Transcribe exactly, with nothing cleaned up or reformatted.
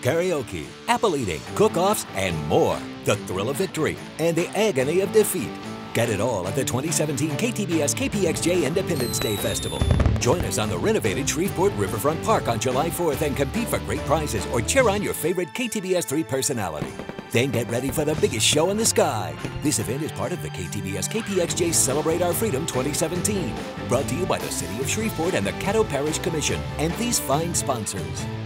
karaoke, apple eating, cook-offs, and more. The thrill of victory and the agony of defeat. Get it all at the twenty seventeen K T B S K P X J Independence Day Festival. Join us on the renovated Shreveport Riverfront Park on July fourth and compete for great prizes or cheer on your favorite K T B S three personality. Then get ready for the biggest show in the sky. This event is part of the K T B S K P X J Celebrate Our Freedom twenty seventeen. Brought to you by the City of Shreveport and the Caddo Parish Commission and these fine sponsors.